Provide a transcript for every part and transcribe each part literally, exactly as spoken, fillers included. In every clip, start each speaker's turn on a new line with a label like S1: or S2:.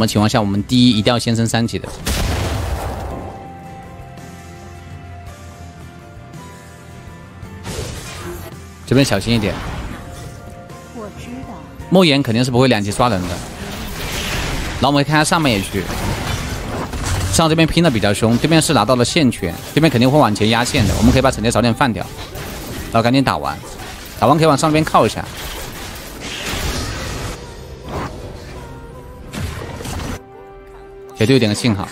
S1: 么情况下，我们第一一定要先升三级的。这边小心一点。
S2: 我知道。
S1: 莫言肯定是不会两级刷人的。然后我们看下上面也去，上这边拼的比较凶，对面是拿到了线权，对面肯定会往前压线的，我们可以把惩戒早点放掉，然后赶紧打完，打完可以往上边靠一下。 给队友点个信号。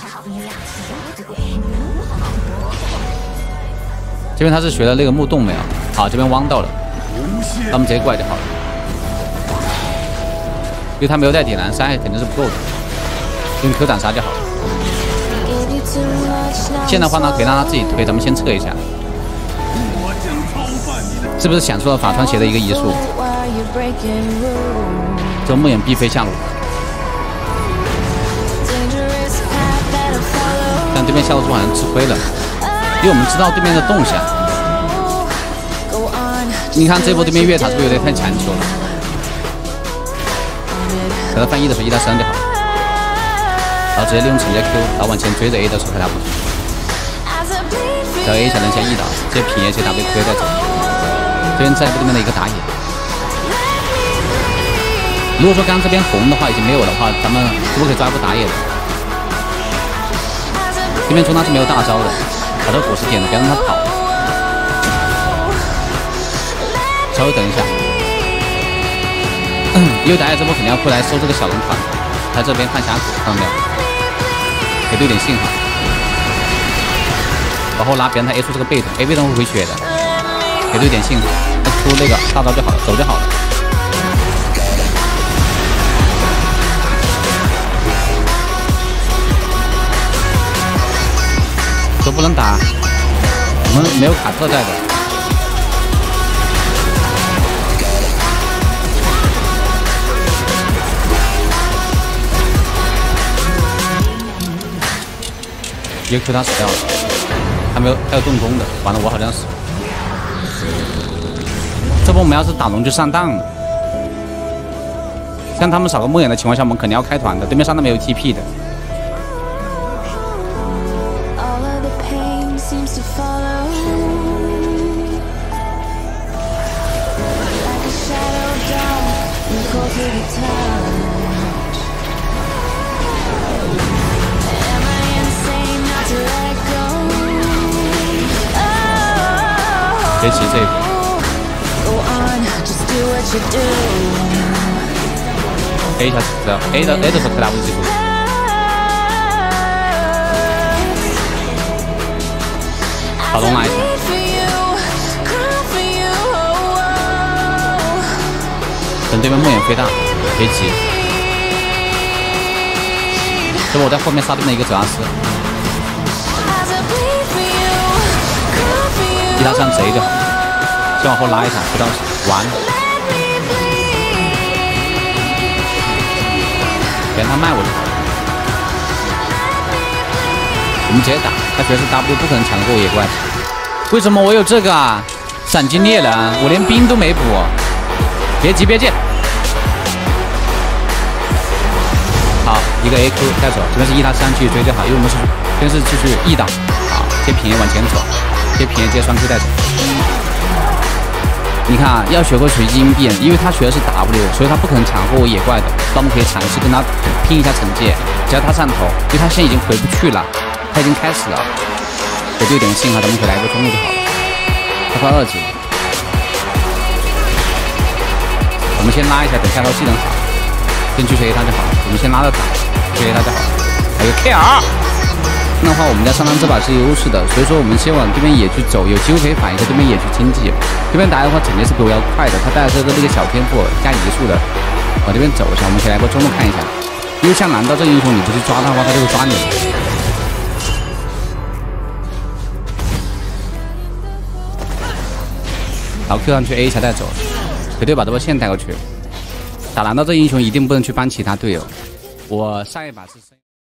S1: 这边他是学了那个木洞没有？好，这边汪到了，那我们直接过来就好了。因为他没有带点燃，伤害肯定是不够的，用 Q 斩杀就好了。现在的话呢，可以让他自己推，咱们先撤一下。是不是享受了法川鞋的一个移速？这木眼必飞下路。 但对面下路猪好像吃亏了，因为我们知道对面的动向。你看这波对面越塔是不是有点太强求了？等他翻一的时候一到三就好，然后直接利用惩戒 Q， 然后往前追着 A 的时候开他不去。只要 A 小能先一刀，直接平 A 接 W Q 再走。这边在对面的一个打野。如果说刚刚这边红的话已经没有的话，咱们是不是可以抓一波打野的？ 对面中单是没有大招的，把这个果实点了，别让他跑。稍微等一下，因为打野这波肯定要过来收这个小龙团，他这边看峡谷看到没有？给队点信号，往后拉，别让他 A 出这个被动 ，A 被动会回血的，给队点信号，出那个大招就好了，走就好了。 都不能打，我们没有卡特在的。一个 Q 他死掉了，还没有还有动攻的，完了我好像死。这波我们要是打龙就上当了。像他们少个梦魇的情况下，我们肯定要开团的。对面上单没有 T P 的。 别急这一步 ，A 一下死掉 ，A 的 A 的时候开 W 技术。把龙拉一下。等对面梦魇飞大，别急。这波我在后面杀对面的一个泽拉斯。 一打上贼就好，先往后拉一下，不着急，完了。别让他卖我就好了。我们直接打，他觉得是 W 不可能抢得过野怪。为什么我有这个啊？闪击猎人，我连兵都没补。别急别急。好，一个 A Q 带走，这边是一打三继续追就好，因为我们是先是继续一打，好，接平 A 往前走。 接平 A 接双 Q 带走，你看啊，要学会随机应变，因为他学的是 W， 所以他不可能抢过我野怪的。那我们可以尝试跟他拼一下惩戒，只要他上头，因为他现在已经回不去了，他已经开始了。给队友点个信号，咱们可以来一个中路就好了。他快二级了，我们先拉一下，等下招技能好，先继续 A 他就好了。我们先拉着打，继续 A 他就好了。还有 K R。 这样的话，我们在上单这把是有优势的，所以说我们先往对面野去走，有机会可以反一下对面野去经济。对面打野的话，肯定是比我要快的，他带的是个那个小天赋加移速的，往这边走一下，我们可以来波中路看一下。因为像蓝刀这英雄，你不去抓他的话，他就会抓你。好 ，Q 上去 A 一下带走，给队友把这波线带过去。打蓝刀这英雄一定不能去帮其他队友。我上一把是。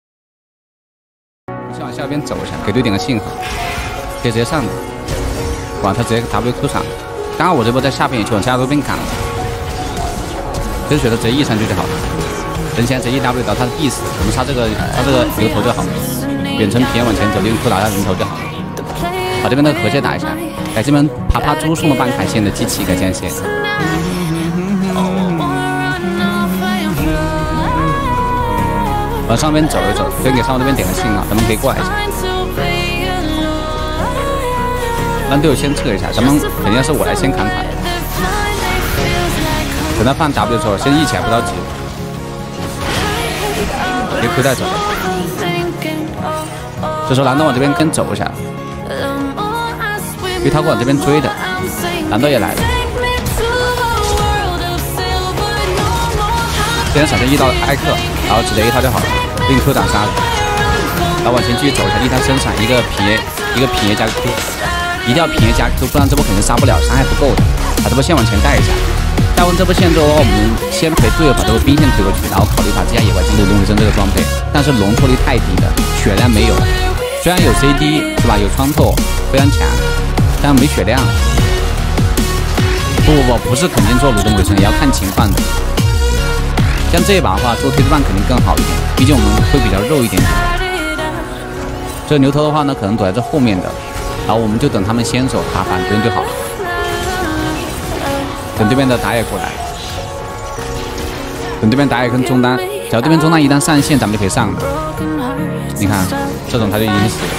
S1: 先往下边走一下，给队点个信号，可以直接上的。哇，他直接 W Q 上了。刚刚我这波在下边也去往下路边砍了，就是觉得直接 E 上去就好了。 人现在直接 E W 到他的 E 死，我们杀这个杀这个牛头就好了，远程平往前走，用 Q 打他人头就好了。把这边的河蟹打一下，给这边啪啪猪送了半卡线的机器给这样线。往上边走一走，可以给上路这边点个信号，咱们可以过来一下。让队友先撤一下，咱们肯定是我来先砍砍。等他放 W 的时候，先一起来不着急。给 Q 带走。这时候蓝豆往这边跟走一下，因为他过往这边追的，蓝豆也来了。这边闪现一到艾克，然后直接一套就好了，令 Q 斩杀了。然后往前继续走一下，一他身上一个平 A， 一个平 A 加 Q， 一定要平 A 加 Q， 不然这波肯定杀不了，伤害不够的。把这波线往前带一下，带完这波线之后，我们先陪队友把这个兵线推过去，然后考虑把自家野外进入龙尾针这个装备。但是龙脱离太低了，血量没有，虽然有 C D 是吧，有穿透非常强，但没血量。不不不，不是肯定做鲁东尾针，也要看情况的。像这一把的话，做推推棒肯定更好一点，毕竟我们会比较肉一点点。这个牛头的话呢，可能躲在这后面的，然后我们就等他们先手打反蹲就好了。等对面的打野过来，等对面打野跟中单，只要对面中单一旦上线，咱们就可以上了。你看，这种他就已经死了。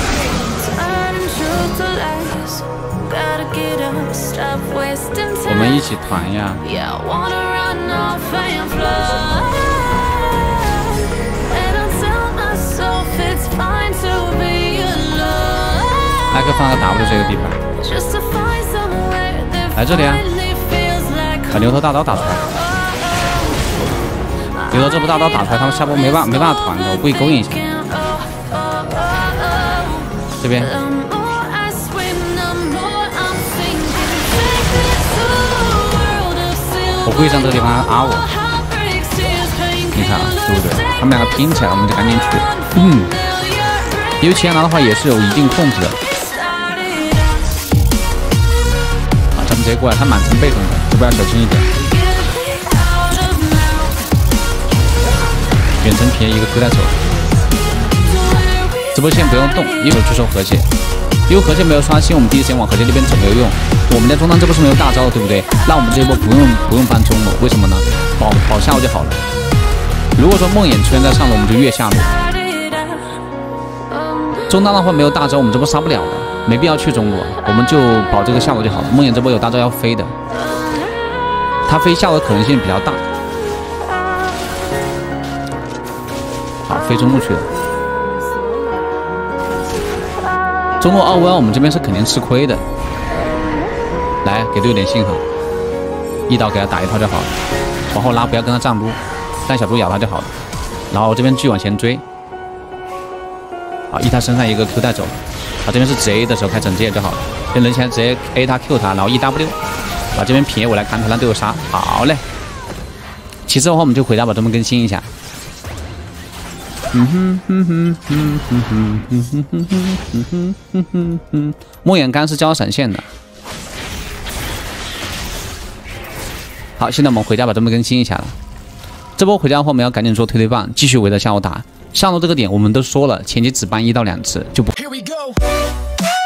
S1: 我们一起团呀！艾克放到 W 这个地方，来这里啊！把牛头大刀打出来。牛头这波大刀打出来，他们下波没办法没办法团的，我故意勾引一下。这边。我故意上这个地方啊我，你看啊，对不对？他们两个拼起来，我们就赶紧去。嗯，因为前拿的话也是有一定控制的。啊，咱们直接过来，他满城被动的，这边要小心一点。远程平一个推带走，这波线不用动，一手去收河蟹。因为河蟹没有刷新，我们第一时间往河蟹那边走没有用。我们在中单这波是没有大招的，对不对？那我们这一波不用不用搬中路，为什么呢？保保下路就好了。如果说梦魇出现在上路，我们就越下路。中单的话没有大招，我们这波杀不了的，没必要去中路，我们就保这个下路就好了。梦魇这波有大招要飞的，他飞下路的可能性比较大。好，飞中路去了。中路二 v 我们这边是肯定吃亏的，来给队友点信号，一刀给他打一套就好了，往后拉不要跟他站撸，让小猪咬他就好了。然后这边继续往前追，好，一他身上一个 Q 带走，好，这边是直 A 的时候开整接就好了，跟人前直接 A 他 Q 他，然后 E W， 把这边平 A 我来砍他，让队友杀，好嘞。其次的话我们就回家把这边更新一下。嗯哼哼哼哼哼哼哼哼哼哼哼哼哼，梦魇刚是交闪现的。好，现在我们回家把这么更新一下了。这波回家的话，我们要赶紧做推推棒，继续围着下路打。上路这个点我们都说了，前期只搬一到两次就不。Here we go.